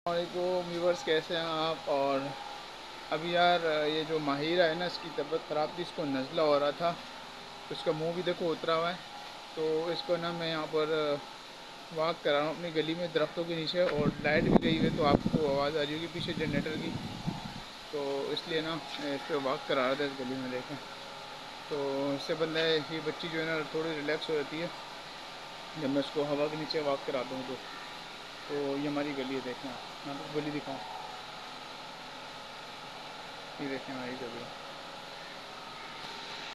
वालेकुम व्यूवर्स, कैसे हैं आप। और अभी यार ये जो माहिरा है ना, इसकी तबीयत ख़राब थी, इसको नज़ला हो रहा था। तो इसका मुंह भी देखो उतरा हुआ है। तो इसको ना मैं यहाँ पर वॉक करा रहा हूँ अपनी गली में दरख्तों के नीचे, और लाइट भी गई हुई है तो आपको आवाज़ आ रही होगी पीछे जनरेटर की। तो इसलिए ना मैं इस पर वॉक करा रहा था इस गली में, देखें। तो इससे बंदा ये बच्ची जो है ना थोड़ी रिलैक्स हो जाती है जब मैं उसको हवा के नीचे वॉक कराता हूँ। तो ये हमारी गली है, देखें आप। मैं आपको गली दिखाऊँ, ये देखें हमारी गली।